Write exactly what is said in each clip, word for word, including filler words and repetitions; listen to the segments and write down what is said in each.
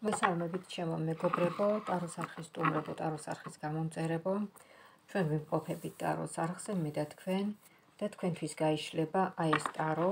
მესალმებით ჩემო მეგობრებო, ტაროს არხის სტუმრებო, ტაროს არხის გამომწერებო. ჩვენ ვიმყოფებით ტაროს არხზე, მე და თქვენ და თქვენთვის გაიშლება აი ეს ტარო,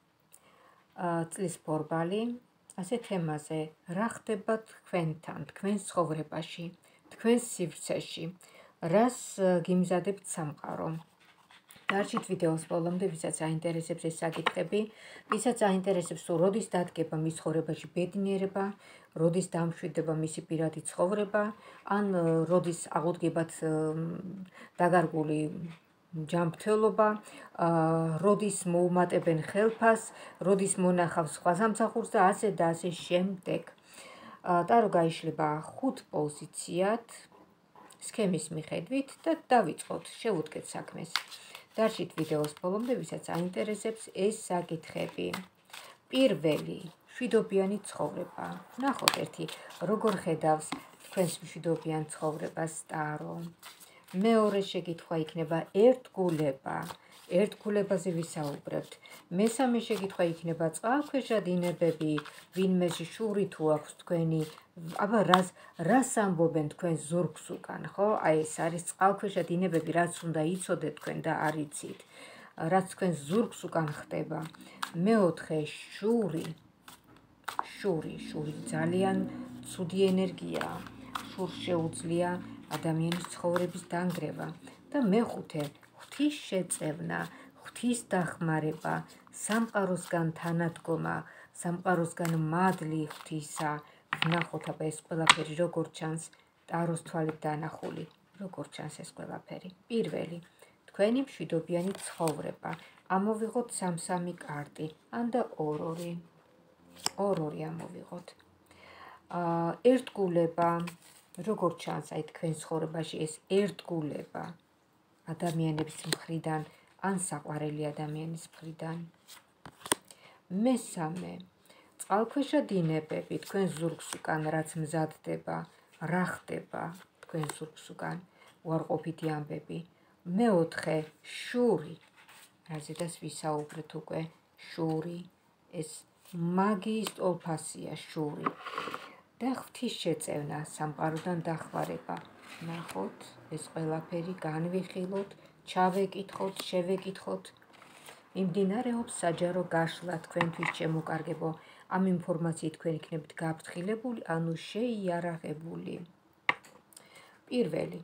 წლის ბორბალი, ასე თემაზე, რა ხდება თქვენთან, თქვენს ცხოვრებაში, თქვენს სივრცეში, რას გიმზადებთ სამყარო. Darshit videos ბოლომდე, ვისაც აინტერესებს ეს საკითხები, ვისაც აინტერესებს თუ როდის დადგება მის ცხოვრებაში ბედნიერება, როდის დამშვიდდება მისი პირადი ცხოვრება, ან როდის აღუდგებათ დაგარგული ჯანმრთელობა, როდის მოუმატებენ ხელფას, როდის მონახავს სხვა სამსახურს და ასე და ასე შემდეგ. ტარო გაიშლება ხუთ პოზიციად, სქემის მიხედვით და დავიწყოთ, შევუდგეთ საქმეს. Darshit videos ბოლომდე, ვისაც აინტერესებს ეს საკითხები. Პირველი, მშვიდობიანი ცხოვრება. ნახოთ ერთი, როგორ ხედავს თქვენს მშვიდობიან ცხოვრებას ტარო. მეორე შეკითხვა იქნება ერთგულება. ერთგულებაზე ვისაუბრებთ. მესამე შეკითხვა იქნება წყალქვეშა დინებები, ვინმეში შური თუ აქვს თქვენი, აბა რას რას ამბობენ თქვენ ზურგს უკან, ხო? აი ეს არის წყალქვეშა დინებები, რაც უნდა იცოდეთ თქვენ და არ იცით. რაც თქვენ ზურგს უკან ხდება. მეოთხე შური. შური, შური ძალიან ცუდი ენერგიაა. შურს შეუძლია ადამიანის ცხოვრების დანგრევა და მეხუთე ღვთის შეწევნა, ღვთის დახმარება, სამყაროსგან თანადგომა, სამყაროსგან მადლი ღვთისა. ვნახოთ აბა ეს ყველაფერი როგორ ჩანს ტაროს თვალით დანახული, როგორ ჩანს ეს ყველაფერი. პირველი, თქვენი მშვიდობიანი ცხოვრება. ამოვიღოთ სამ-სამი კარტი, ან და ორ-ორი. ორ-ორი ამოვიღოთ. ერთგულება, როგორ ჩანს აი თქვენ ცხოვრებაში ეს ერთგულება ადამიანების მხრიდან, ან საყვარელი ადამიანის მხრიდან. მესამე, წყალქვეშა დინებები, თქვენ ზურგს უკან რაც მზადდება, რა ხდება თქვენ ზურგს უკან, უარყოფითი ამბები. მეოთხე, შური, რაზედაც ვისაუბრეთ უკვე, შური, ეს მაგიის ტოლფასია შური. და ღვთის შეწევნა, სამყაროდან დახმარება. ნახოთ, ეს ყველაფერი განვიხილოთ, ჩავეკითხოთ, შევეკითხოთ. მიმდინარეობს საჯარო გაშლა თქვენთვის შემოკარგებო. ამ ინფორმაციით თქვენ იქნებით გაფრთხილებული, ანუ შეიარაღებული. პირველი.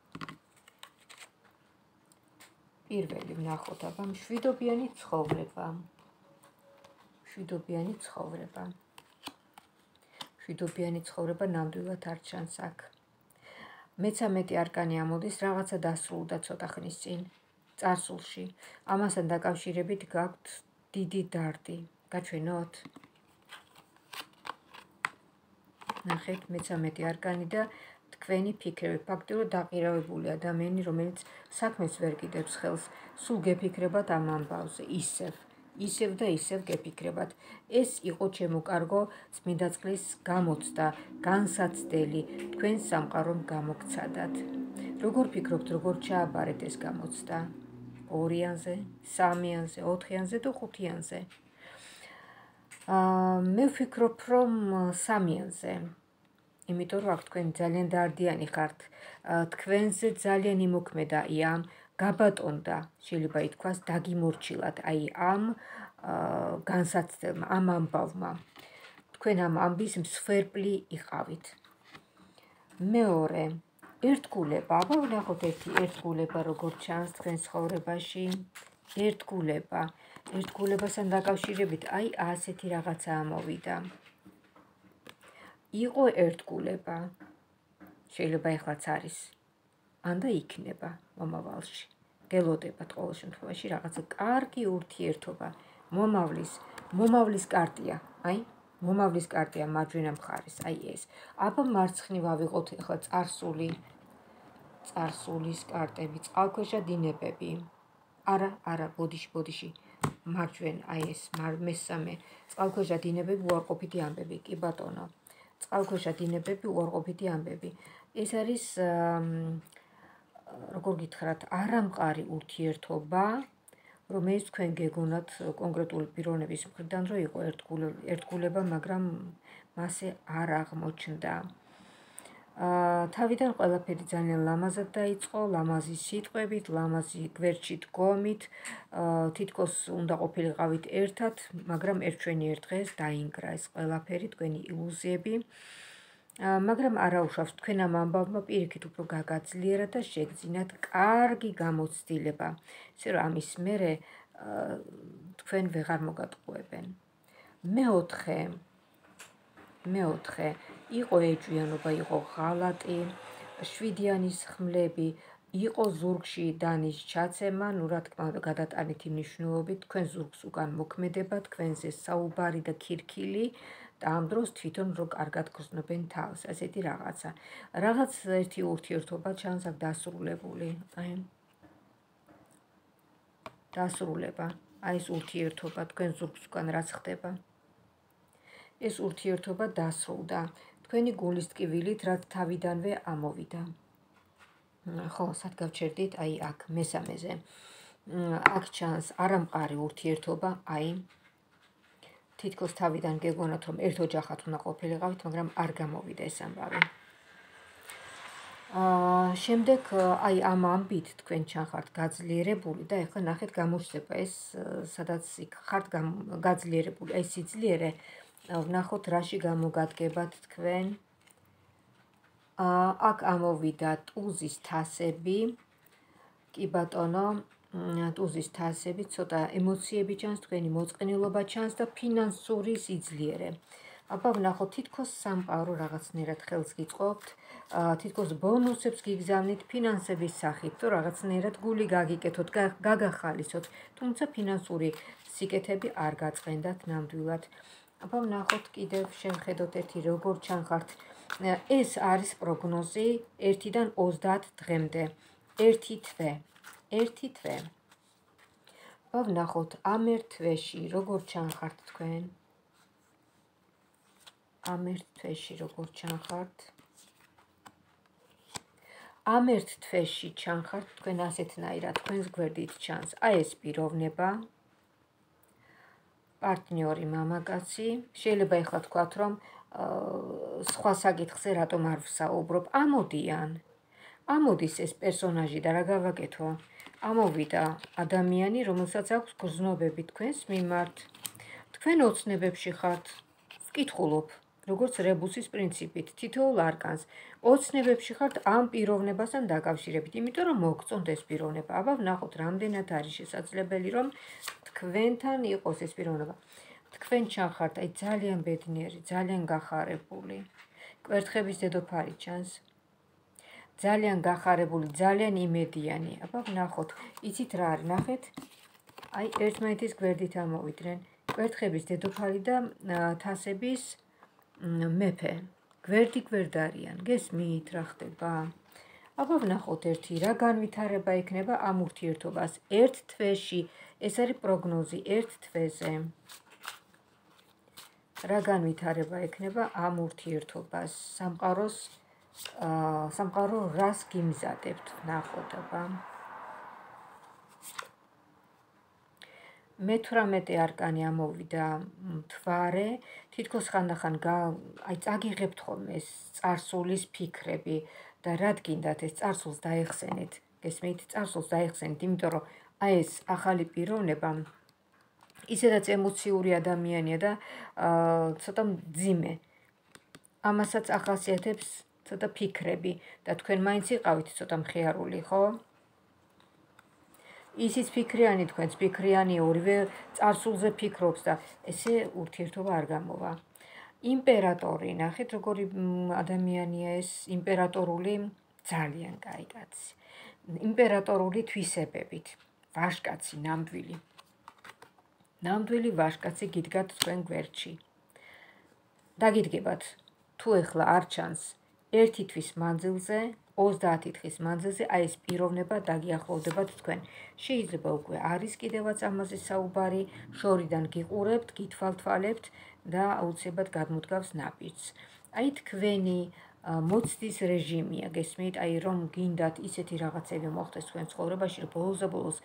პირველი ვნახოთ აბა მშვიდობიანი ცხოვრება. მშვიდობიანი ცხოვრება. მშვიდობიანი ცხოვრება ნამდვილად არ ჩანს აქ. მეცამეტე არკანი ამოდის, რაღაცა დასრულდა ცოტა ხნის წინ, წარსულში. ამასთან დაკავშირებით გაქვთ დიდი დარდი. გაჩვენოთ? ნახეთ, მეცამეტე არკანი და თქვენი ფიქრები, ფაქტიურად დაყირავებული ადამიანი, რომელიც საქმეს ვერ კიდევს ხელს, სულ გეფიქრებათ ამ ამბავზე, ისევ. ისევ და ისევ გეფიქრებათ. ეს იყო ჩემო კარგო წმინდა წყლის გამოცდა, განსაცდელი, თქვენ სამყარომ გამოგცადათ. როგორ ფიქრობთ, როგორ ჩააბარეთ ეს გამოცდა? ორიანზე, სამიანზე, ოთხიანზე თუ ხუთიანზე? მე ვფიქრობ, რომ სამიანზე. იმიტომ რომ აქ თქვენ ძალიან დარდიანი ხართ. თქვენზე ძალიან იმოქმედა ამ გაბატონდა, შეიძლება ითქვას, დაგიმორჩილათ აი ამ განსაცდელმა, ამ ამბავმა. თქვენ ამ ამბის მსხვერპლი იყავით. მეორე, ერთგულება. აბა ვნახოთ ერთი ერთგულება როგორ ჩანს თქვენ ცხოვრებაში. ერთგულება. ერთგულებასთან დაკავშირებით აი ასეთი რაღაცა ამოვიდა. იყო ერთგულება. შეიძლება ეხლაც არის. ან და იქნება მომავალში. გელოდებათ ყოველ შემთხვევაში რაღაცა კარგი ურთიერთობა. მომავლის, მომავლის კარტია, აი, მომავლის კარტია მარჯვენა მხარეს, აი ეს. აბა მარცხნივ ავიღოთ ახლა წარსული, წარსულის კარტები, წყალქვეშა დინებები. არა, არა, ბოდიში, ბოდიში. მარჯვენა, აი ეს, მესამე, წყალქვეშა დინებები, უარყოფითი ამბები, კი ბატონო. წყალქვეშა დინებები, უარყოფითი ამბები. ეს არის როგორ გითხრათ, არამყარი ურთიერთობა, რომელიც თქვენ გეგონათ კონკრეტული პიროვნების მხრიდან, რომ იყო ერთგულება, მაგრამ მასე არ აღმოჩნდა. თავიდან ყველაფერი ძალიან ლამაზად დაიწყო, ლამაზი სიტყვებით, ლამაზი გვერდში დგომით, თითქოს უნდა ყოფილიყავით ერთად, მაგრამ ერთ ჩვენი ერთ დღეს დაინგრა ეს ყველაფერი, თქვენი ილუზიები. მაგრამ არა უშავს თქვენ ამ ამბავმა პირიქით უფრო გაგაძლიერა და შეგძინათ კარგი გამოცდილება, ისე რომ ამის მერე თქვენ ვეღარ მოგატყუებენ. მეოთხე მეოთხე იყო ეჭვიანობა, იყო ღალატი, შვიდიანის ხმლები, იყო ზურგში დანის ჩაცემა, ნუ რა თქმა უნდა გადატანითი მნიშვნელობით, თქვენ ზურგს უკან მოქმედება, თქვენზე საუბარი და ქირქილი და ამ დროს თვითონ რო კარგად გრძნობენ თავს, ასეთი რაღაცა. რაღაც ერთი ურთიერთობა ჩანს აქ დასრულებული, აი დასრულება, აი ეს ურთიერთობა თქვენ ზურგს უკან რაც ხდება. ეს ურთიერთობა დასრულდა თქვენი გულის ტკივილით, რაც თავიდანვე ამოვიდა. ხო, სად გავჩერდით? აი აქ მესამეზე. აქ ჩანს არამყარი ურთიერთობა, აი თითქოს თავიდან გეგონათ, რომ ერთ ოჯახად უნდა ყოფილიყავით, მაგრამ არ გამოვიდა ეს ამბავი. შემდეგ აი ამ ამბით თქვენ ჩახართ გაძლიერებული და ეხლა ნახეთ გამოჩნდება ეს სადაც იქ ხართ გაძლიერებული, ეს სიძლიერე ვნახოთ რაში გამოგადგებათ თქვენ. აქ ამოვიდა ტუზის თასები, კი ბატონო, ტუზის თასები, ცოტა ემოციები ჩანს, თქვენი მოწყენილობა ჩანს და ფინანსური სიძლიერე. აბა ვნახოთ თითქოს სამყარო რაღაცნაირად ხელს გიწყობთ, თითქოს ბონუსებს გიგზავნით ფინანსების სახით, თუ რაღაცნაირად გული გაგიკეთოთ, გაგახალისოთ, თუმცა ფინანსური სიკეთები არ გაწყენდათ ნამდვილად. აბა ვნახოთ კიდევ შევხედოთ ერთი როგორ ჩანხართ. ეს არის პროგნოზი ერთიდან ოცდაათ დღემდე. ერთი თვე. ერთი თვე. აბა ვნახოთ ამ ერთ თვეში როგორ ჩანხართ თქვენ. ამ ერთ თვეში როგორ ჩანხართ. ამ ერთ თვეში ჩანხართ თქვენ ასეთნაირად, თქვენს გვერდით ჩანს. აი ეს პიროვნება. პარტნიორი მამაკაცი, შეიძლება ეხლა თქვათ, რომ სხვა საკითხზე რატომ არ ვსაუბრობ, ამოდიან. ამოდის ეს პერსონაჟი და რა გავაკეთო? ამოვიდა ადამიანი, რომელსაც აქვს გრძნობები თქვენს მიმართ. თქვენ ოცნებებში ხართ, ვკითხულობ, როგორც რებუსის პრინციპით, თითოეულ არკანს. ოცნებებში ხართ ამ პიროვნებასთან დაკავშირებით, იმიტომ რომ მოგწონთ ეს პიროვნება. აბა ვნახოთ, რამდენად არის შესაძლებელი, რომ თქვენთან იყოს ეს პიროვნება. თქვენ ჩახართ, აი ძალიან ბედნიერი, ძალიან გახარებული. კვერთხების დედოფალი ჩანს. ძალიან გახარებული, ძალიან იმედიანი. აბა ვნახოთ, იცით რა არის, ნახეთ. აი ერთმანეთის გვერდით ამოვიდნენ. კვერთხების დედოფალი და თასების მეფე. გვერდი გვერდარიან, გესმით რა ხდება? აბა ვნახოთ ერთი რა განვითარება იქნება ამ ურთიერთობას ერთ თვეში. ეს არის პროგნოზი ერთ თვეზე. რა განვითარება იქნება ამ ურთიერთობას? სამყაროს სამყარო რას გიმზადებთ? ვნახოთ აბა. მეთვრამეტე არკანი ამოვიდა მთვარე, თითქოს ხანდახან აი წაგიღებთ ხოლმე ეს წარსულის ფიქრები და რა გინდათ ეს წარსულს დაეხსენეთ, გესმით, წარსულს დაეხსენეთ, იმიტომ რომ აი ეს ახალი პიროვნება ისედაც ემოციური ადამიანია და ცოტა მძიმე. ამასაც ახასიათებს ცოტა ფიქრები და თქვენ მაინც იყავით ცოტა მხიარული, ხო? ისიც ფიქრიანი, თქვენც ფიქრიანი, ორივე წარსულზე ფიქრობს და ესე ურთიერთობა არ გამოვა. იმპერატორი, ნახეთ როგორი ადამიანია ეს იმპერატორული, ძალიან კაი კაცი. იმპერატორული თვისებებით, ვაჟკაცი, ნამდვილი. ნამდვილი ვაჟკაცი გიდგათ თქვენ გვერდში. დაგიდგებათ, თუ ეხლა არ ჩანს ერთი თვის მანძილზე, ოცდაათი დღის მანძილზე აი ეს პიროვნება დაგიახლოვდებათ თქვენ. შეიძლება უკვე არის კიდევაც ამაზე საუბარი, შორიდან გიყურებთ, გითვალთვალებთ და აუცილებლად გადმოდგავს ნაპირს. აი თქვენი მოცდის რეჟიმია, გესმით, აი რომ გინდათ ისეთი რაღაცები მოხდეს თქვენ ცხოვრებაში, რომ ბოლოს და ბოლოს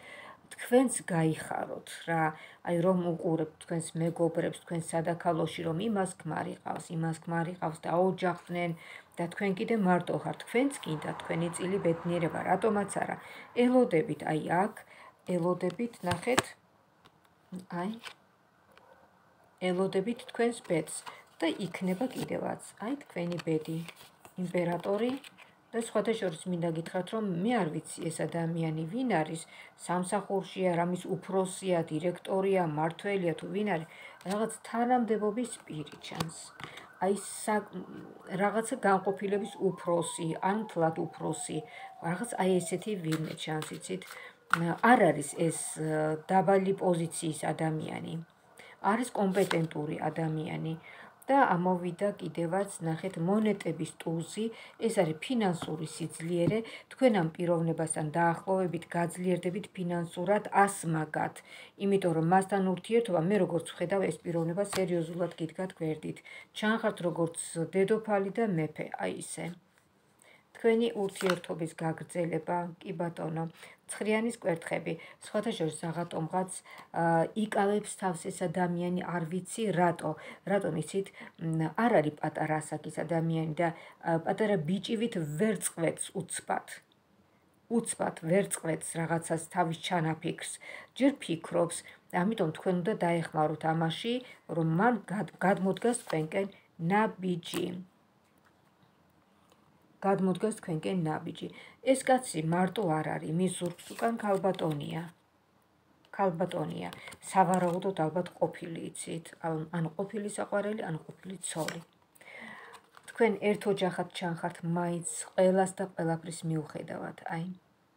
თქვენს გაიხაროთ რა, აი რომ უყურებთ თქვენს მეგობრებს, თქვენს სადაქალოში, რომ იმას ქმარი ყავს, იმას ქმარი ყავს და აოჯახდნენ და თქვენ კიდე მარტო ხართ, თქვენც კიდე თქვენი წილი ბედნიერება, რატომაც არა. ელოდებით აი აქ, ელოდებით, ნახეთ, აი ელოდებით თქვენს ბედს და იქნება კიდევაც, აი თქვენი ბედი, იმპერატორი და სხვადასხვა მინდა გითხრათ, რომ მე არ ვიცი ეს ადამიანი ვინ არის, სამსახურშია, რამის უფროსია, დირექტორია, მმართველია თუ ვინ არის, რაღაც თანამდებობის პირი ჩანს. აი რაღაცა განყოფილების უფროსი, ან თლად უფროსი, რაღაც აი ესეთი ვინმე ჩანს, იცით? არ არის ეს დაბალი პოზიციის ადამიანი. არის კომპეტენტური ადამიანი და ამოვიდა კიდევაც ნახეთ მონეტების ტულზი, ეს არის ფინანსური სიძლიერე, თქვენ ამ პიროვნებასთან დაახლოებით გაძლიერდებით ფინანსურად ასმაგად, იმიტომ რომ მასთან ურთიერთობა მე როგორც ვხედავ ეს პიროვნება სერიოზულად გიდგათ გვერდით. ჩანხართ როგორც დედოფალი და მეფე, აი ისე. თქვენი ურთიერთობის გაგრძელება, კი ბატონო, ცხრიანის კვერთხები, სხვათა შორის საღატომღაც იკავებს თავს ეს ადამიანი, არ ვიცი რატო, რატომ იცით, არ არის პატარა ასაკის ადამიანი და პატარა ბიჭივით ვერ წყვეტს უცბად. უცბად ვერ წყვეტს რაღაცას თავის ჩანაფიქრს, ჯერ ფიქრობს, ამიტომ თქვენ უნდა დაეხმაროთ ამაში, რომ მან გადმოდგას თქვენკენ ნაბიჯი. გადმოდგას თქვენკენ ნაბიჯი. ეს კაცი მარტო არ არის, მის ზურგს უკან ქალბატონია. ქალბატონია, სავარაუდოდ ალბათ ყოფილი იცით, ან ყოფილი საყვარელი, ან ყოფილი ცოლი. თქვენ ერთ ოჯახად ჩანხართ მაინც ყველას და ყველაფრის მიუხედავად, აი.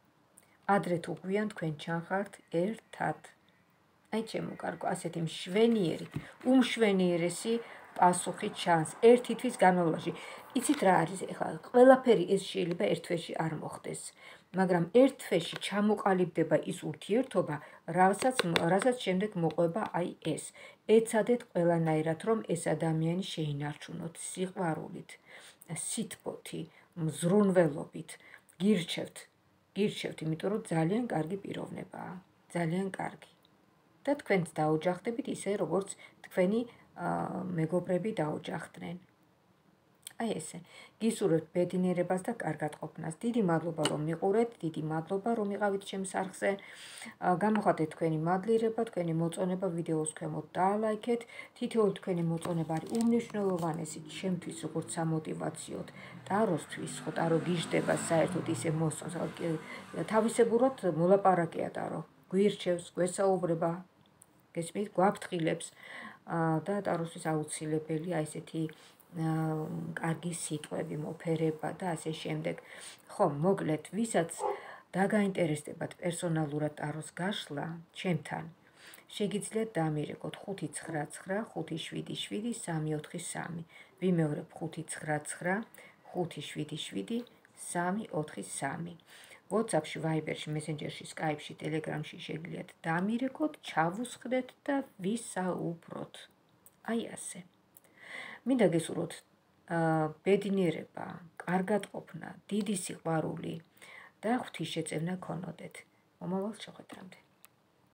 ადრე თუ გვიან თქვენ ჩანხართ ერთად. აი ჩემო კარგო, ასეთი მშვენიერი, უმშვენიერესი პასუხი ჩანს ერთი თვის განმავლობაში. იცით რა არის ეხლა, ყველაფერი ეს შეიძლება ერთ თვეში არ მოხდეს, მაგრამ ერთ თვეში ჩამოყალიბდება ის ურთიერთობა, რასაც რასაც შემდეგ მოყვება აი ეს. ეცადეთ ყველანაირად, რომ ეს ადამიანი შეინარჩუნოთ სიყვარულით, სითბოთი, მზრუნველობით, გირჩევთ, გირჩევთ, იმიტომ რომ ძალიან კარგი პიროვნებაა, ძალიან კარგი. და თქვენც დაოჯახდებით ისე, როგორც თქვენი მეგობრები დაოჯახდნენ. აი ესე. გისურვებთ ბედნიერებას და კარგად ყოფნას. დიდი მადლობა რომ მიყურეთ, დიდი მადლობა რომ იყავით ჩემს არხზე. გამოხატეთ თქვენი მადლიერება, თქვენი მოწონება ვიდეოს ქვემოთ დაალაიქეთ. თითოეული თქვენი მოწონება არის უმნიშვნელოვანესი ჩემთვის როგორც სამოტივაციოდ. ტაროსთვის, ხო ტარო გიждდება საერთოდ ისე მოსწონს. თავისებურად მოლაპარაკეა ტარო. გვირჩევს, გვესაუბრება, გესმით, გვაფრთხილებს და ტაროსთვის აუცილებელია ესეთი კარგი სიტყვები, მოფერება და ასე შემდეგ. ხო, მოკლედ, ვისაც დაგაინტერესდებათ პერსონალურად ტაროს გაშლა ჩემთან, შეგიძლიათ დამირეკოთ ხუთი ცხრა ცხრა ხუთი შვიდი შვიდი სამი ოთხი სამი. ვიმეორებ ხუთი ცხრა ცხრა ხუთი შვიდი შვიდი სამი ოთხი სამი. WhatsApp-ში, Viber-ში, Messenger-ში, Skype-ში, Telegram-ში შეგიძლიათ დამირეკოთ, ჩავუსხდეთ და ვისაუბროთ. აი ასე. მინდა გესურვოთ ბედნიერება, კარგად ყოფნა, დიდი სიყვარული და ღვთისშეწევნა გქონოდეთ. მომავალ შეხვედრამდე.